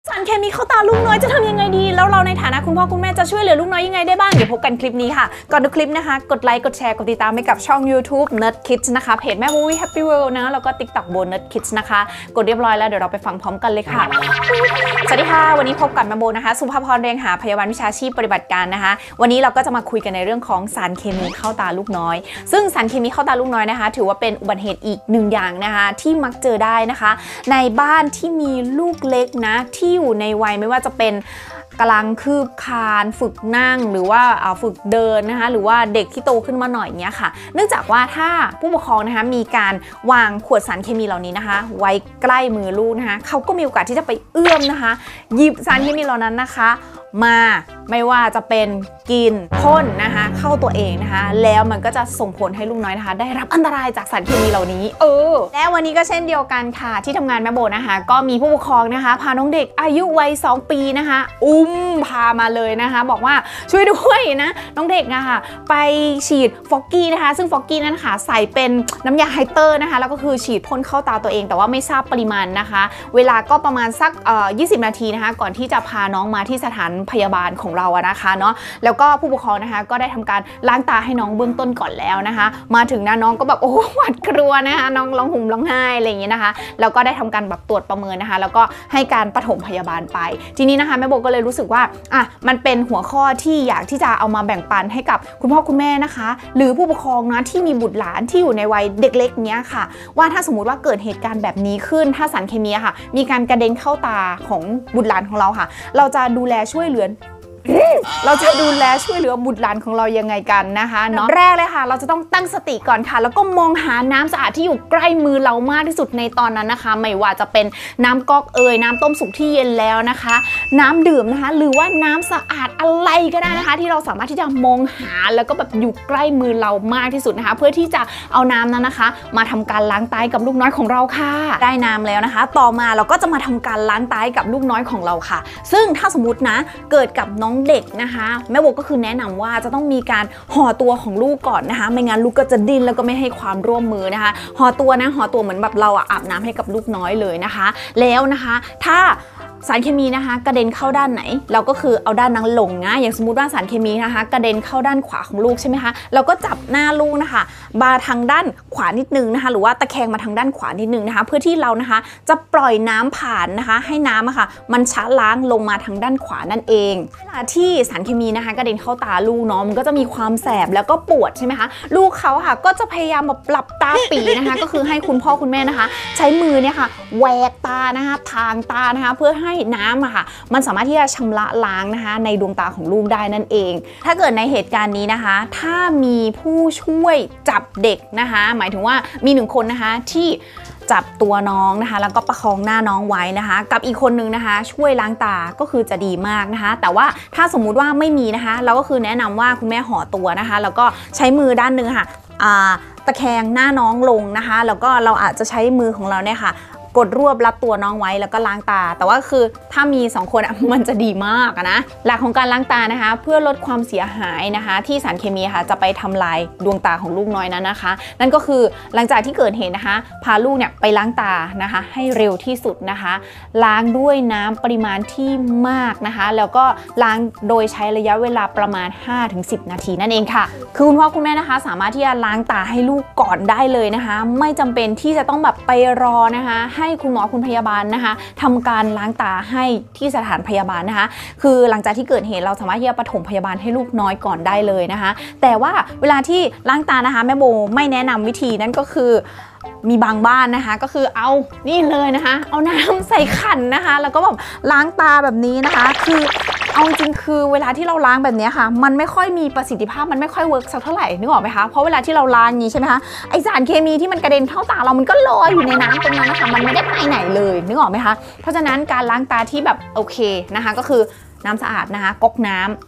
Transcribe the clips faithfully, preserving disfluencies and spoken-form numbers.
สารเคมีเข้าตาลูกน้อยจะทำยังไงดีแล้วเราในฐานะคุณพ่อคุณแม่จะช่วยเหลือลูกน้อยยังไงได้บ้างเดี๋ยวพบกันคลิปนี้ค่ะก่อนดูคลิปนะคะกดไลค์กดแชร์กดติดตามให้กับช่อง YouTube Nerd Kids นะคะเพจแม่บูวี่ Happy World นะแล้วก็ TikTok โบ Nerd Kids นะคะกดเรียบร้อยแล้วเดี๋ยวเราไปฟังพร้อมกันเลยค่ะสวัสดีค่ะวันนี้พบกับแม่โบนะคะสุภาพรเรียงหาพยาบาลวิชาชีพปฏิบัติการนะคะวันนี้เราก็จะมาคุยกันในเรื่องของสารเคมีเข้าตาลูกน้อยซึ่งสารเคมีเข้าตาลูกน้อยนะคะถือว่าเป็นอุบัติเหตุอีกหนึ่งอย่างนะคะที่มักเจอได้นะคะในบ้านที่มีลูกเล็กนะที่อยู่ในวัยไม่ว่าจะเป็นกำลังคืบคลานฝึกนั่งหรือว่าฝึกเดินนะคะหรือว่าเด็กที่โตขึ้นมาหน่อยเนี้ยค่ะเนื่องจากว่าถ้าผู้ปกครองนะคะมีการวางขวดสารเคมีเหล่านี้นะคะไว้ใกล้มือลูกนะคะเขาก็มีโอกาสที่จะไปเอื้อมนะคะหยิบสารเคมีเหล่านั้นนะคะมาไม่ว่าจะเป็นกินพ่นนะคะเข้าตัวเองนะคะแล้วมันก็จะส่งผลให้ลูกน้อยนะคะได้รับอันตรายจากสารเคมีเหล่านี้เออและวันนี้ก็เช่นเดียวกันค่ะที่ทำงานแม่โบนะคะก็มีผู้ปกครองนะคะพาน้องเด็กอายุวัยสองปีนะคะอุ้มพามาเลยนะคะบอกว่าช่วยด้วยนะน้องเด็กนะคะไปฉีดฟอกกี้นะคะซึ่งฟอกกี้นั้นค่ะใส่เป็นน้ำยาไฮเตอร์นะคะแล้วก็คือฉีดพ่นเข้าตาตัวเองแต่ว่าไม่ทราบปริมาณนะคะเวลาก็ประมาณสักเอ่อยี่สิบนาทีนะคะก่อนที่จะพาน้องมาที่สถานพยาบาลของเราอะนะคะเนาะแล้วก็ผู้ปกครองนะคะก็ได้ทำการล้างตาให้น้องเบื้องต้นก่อนแล้วนะคะมาถึงนะน้องก็แบบโอ้หวาดกลัวนะคะน้องร้องห่มร้องไห้อะไรอย่างเงี้ยนะคะแล้วก็ได้ทำการแบบตรวจประเมินนะคะแล้วก็ให้การปฐมพยาบาลไปทีนี้นะคะแม่โบก็เลยรู้สึกว่าอ่ะมันเป็นหัวข้อที่อยากที่จะเอามาแบ่งปันให้กับคุณพ่อคุณแม่นะคะหรือผู้ปกครองนะที่มีบุตรหลานที่อยู่ในวัยเด็กเล็กเนี้ยค่ะว่าถ้าสมมุติว่าเกิดเหตุการณ์แบบนี้ขึ้นถ้าสารเคมีค่ะมีการกระเด็นเข้าตาของบุตรหลานของเราค่ะเราจะดูแลช่วยเหลือเราจะดูแลช่วยเหลือบุตรหลานของเรายังไงกันนะคะเนาะแรกเลยค่ะเราจะต้องตั้งสติก่อนค่ะแล้วก็มองหาน้ำสะอาดที่อยู่ใกล้มือเรามากที่สุดในตอนนั้นนะคะไม่ว่าจะเป็นน้ำก๊อกเอ่ยน้ำต้มสุกที่เย็นแล้วนะคะน้ำดื่มนะคะหรือว่าน้ำสะอาดอะไรก็ได้นะคะที่เราสามารถที่จะมองหาแล้วก็แบบอยู่ใกล้มือเรามากที่สุดนะคะเพื่อที่จะเอาน้ำนั้นนะคะมาทำการล้างตากับลูกน้อยของเราค่ะได้น้ำแล้วนะคะต่อมาเราก็จะมาทำการล้างตากับลูกน้อยของเราค่ะซึ่งถ้าสมมตินะเกิดกับน้องเด็กนะคะแม่โบก็คือแนะนำว่าจะต้องมีการห่อตัวของลูกก่อนนะคะไม่งั้นลูกก็จะดิ้นแล้วก็ไม่ให้ความร่วมมือนะคะห่อตัวนะห่อตัวเหมือนแบบเราอาบน้ำให้กับลูกน้อยเลยนะคะแล้วนะคะถ้าสารเคมีนะคะกระเด็นเข้าด้านไหนเราก็คือเอาด้านนั้นลงนะอย่างสมมุติว่าสารเคมีนะคะกระเด็นเข้าด้านขวาของลูกใช่ไหมคะเราก็จับหน้าลูกนะคะมาทางด้านขวานิดนึงนะคะหรือว่าตะแคงมาทางด้านขวานิดนึงนะคะเพื่อที่เรานะคะจะปล่อยน้ำผ่านนะคะให้น้ำอะค่ะมันชะล้างลงมาทางด้านขวานั่นเองเวลาที่สารเคมีนะคะกระเด็นเข้าตาลูกเนาะมันก็จะมีความแสบแล้วก็ปวดใช่ไหมคะลูกเขาค่ะก็จะพยายามแบบหลับตาปีนะคะก็คือให้คุณพ่อคุณแม่นะคะใช้มือเนี่ยค่ะแหวกตานะคะทางตานะคะเพื่อให้น้ำอะค่ะมันสามารถที่จะชำระล้างนะคะในดวงตาของลูกได้นั่นเองถ้าเกิดในเหตุการณ์นี้นะคะถ้ามีผู้ช่วยจับเด็กนะคะหมายถึงว่ามีหนึ่งคนนะคะที่จับตัวน้องนะคะแล้วก็ประคองหน้าน้องไว้นะคะกับอีกคนนึงนะคะช่วยล้างตาก็คือจะดีมากนะคะแต่ว่าถ้าสมมุติว่าไม่มีนะคะเราก็คือแนะนำว่าคุณแม่ห่อตัวนะคะแล้วก็ใช้มือด้านนึงค่ะตะแคงหน้าน้องลงนะคะแล้วก็เราอาจจะใช้มือของเราเนี่ยค่ะกดรวบรับตัวน้องไว้แล้วก็ล้างตาแต่ว่าคือถ้ามีสองคนอ่ะมันจะดีมากนะหลักของการล้างตานะคะเพื่อลดความเสียหายนะคะที่สารเคมีค่ะจะไปทำลายดวงตาของลูกน้อยนั้นนะคะนั่นก็คือหลังจากที่เกิดเหตุนะคะพาลูกเนี่ยไปล้างตานะคะให้เร็วที่สุดนะคะล้างด้วยน้ำปริมาณที่มากนะคะแล้วก็ล้างโดยใช้ระยะเวลาประมาณ ห้าถึงสิบ นาทีนั่นเองค่ะคือคุณพ่อคุณแม่นะคะสามารถที่จะล้างตาให้ลูกก่อนได้เลยนะคะไม่จำเป็นที่จะต้องแบบไปรอนะคะให้ให้คุณหมอคุณพยาบาลนะคะทำการล้างตาให้ที่สถานพยาบาลนะคะคือหลังจากที่เกิดเหตุเราสามารถที่จะปฐมพยาบาลให้ลูกน้อยก่อนได้เลยนะคะแต่ว่าเวลาที่ล้างตานะคะแม่โบไม่แนะนำวิธีนั่นก็คือมีบางบ้านนะคะก็คือเอานี่เลยนะคะเอาน้ำใส่ขันนะคะแล้วก็แบบล้างตาแบบนี้นะคะคือเอาจริงคือเวลาที่เราล้างแบบนี้ค่ะมันไม่ค่อยมีประสิทธิภาพมันไม่ค่อยเวิร์กสักเท่าไหร่นึกออกไหมคะเพราะเวลาที่เราล้างนี้ใช่ไหมคะไอสารเคมีที่มันกระเด็นเข้าตาเรามันก็ลอยอยู่ในน้ำตรงนั้นนะคะมันไม่ได้ไปไหนเลยนึกออกไหมคะเพราะฉะนั้นการล้างตาที่แบบโอเคนะคะก็คือน้ำสะอาดนะคะก๊อกน้ำ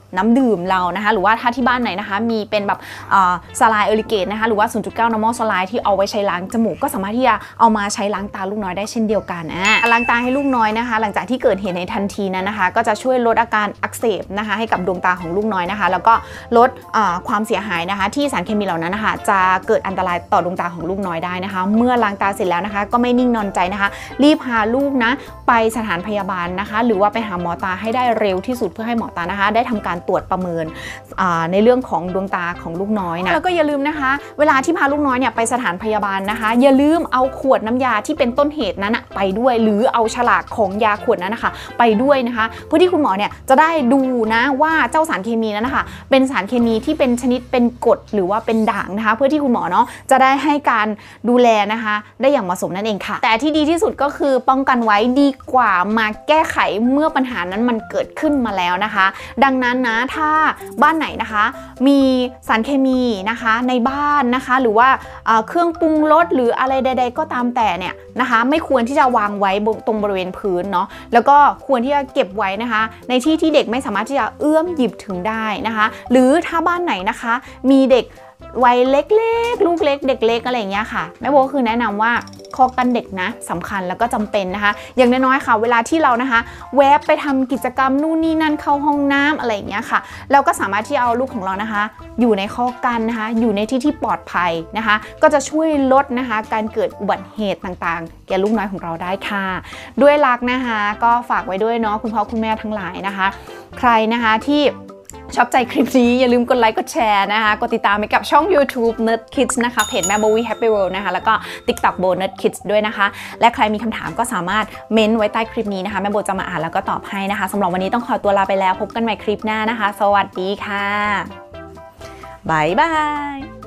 น้ำดื่มเรานะคะหรือว่าถ้าที่บ้านไหนนะคะมีเป็นแบบสไลด์เอริเกตนะคะหรือว่า ศูนย์จุดเก้า normal สไลด์ที่เอาไว้ใช้ล้างจมูกก็สามารถที่จะเอามาใช้ล้างตาลูกน้อยได้เช่นเดียวกันอ่ะล้างตาให้ลูกน้อยนะคะหลังจากที่เกิดเหตุในทันทีนั้นนะคะก็จะช่วยลดอาการอักเสบนะคะให้กับดวงตาของลูกน้อยนะคะแล้วก็ลดความเสียหายนะคะที่สารเคมีเหล่านั้นนะคะจะเกิดอันตรายต่อดวงตาของลูกน้อยได้นะคะเมื่อล้างตาเสร็จแล้วนะคะก็ไม่นิ่งนอนใจนะคะรีบพาลูกนะไปสถานพยาบาลนะคะหรือว่าไปหาหมอตาให้ได้เร็วที่สุดเพื่อให้หมอตานะคะได้ทำการตรวจประเมินในเรื่องของดวงตาของลูกน้อยนะแล้วก็อย่าลืมนะคะเวลาที่พาลูกน้อยเนี่ยไปสถานพยาบาลนะคะอย่าลืมเอาขวดน้ำยาที่เป็นต้นเหตุนั้นไปด้วยหรือเอาฉลากของยาขวดนั้นนะคะไปด้วยนะคะเพื่อที่คุณหมอเนี่ยจะได้ดูนะว่าเจ้าสารเคมีนั้นนะคะเป็นสารเคมีที่เป็นชนิดเป็นกรดหรือว่าเป็นด่างนะคะเพื่อที่คุณหมอเนาะจะได้ให้การดูแลนะคะได้อย่างเหมาะสมนั่นเองค่ะแต่ที่ดีที่สุดก็คือป้องกันไว้ดีกว่ามาแก้ไขเมื่อปัญหานั้นมันเกิดขึ้นมาแล้วนะคะดังนั้นนะถ้าบ้านไหนนะคะมีสารเคมีนะคะในบ้านนะคะหรือว่าเครื่องปรุงรสหรืออะไรใดๆก็ตามแต่เนี่ยนะคะไม่ควรที่จะวางไว้ตรงบริเวณพื้นเนาะแล้วก็ควรที่จะเก็บไว้นะคะในที่ที่เด็กไม่สามารถที่จะเอื้อมหยิบถึงได้นะคะหรือถ้าบ้านไหนนะคะมีเด็กวัยเล็กๆลูกเล็กเด็กเล็กอะไรอย่างเงี้ยค่ะแม่โบก็คือแนะนำว่าคอกันเด็กนะสำคัญแล้วก็จำเป็นนะคะอย่างน้อยๆค่ะเวลาที่เรานะคะแวบไปทำกิจกรรมนู่นนี่นั่นเข้าห้องน้ำอะไรอย่างเงี้ยค่ะเราก็สามารถที่เอาลูกของเรานะคะอยู่ในคอกันนะคะอยู่ในที่ที่ปลอดภัยนะคะก็จะช่วยลดนะคะการเกิดอุบัติเหตุต่างๆแก่ลูกน้อยของเราได้ค่ะด้วยรักนะคะก็ฝากไว้ด้วยเนาะคุณพ่อคุณแม่ทั้งหลายนะคะใครนะคะที่ชอบใจคลิปนี้อย่าลืมกดไลค์กดแชร์นะคะกดติดตามไปกับช่อง YouTube Nerd Kids นะคะเพจแม่โบวี่ Happy World นะคะแล้วก็ TikTok โบ Nerd Kids ด้วยนะคะและใครมีคำถามก็สามารถเม้นไว้ใต้คลิปนี้นะคะแม่โบจะมาอ่านแล้วก็ตอบให้นะคะสำหรับวันนี้ต้องขอตัวลาไปแล้วพบกันใหม่คลิปหน้านะคะสวัสดีค่ะบ๊ายบาย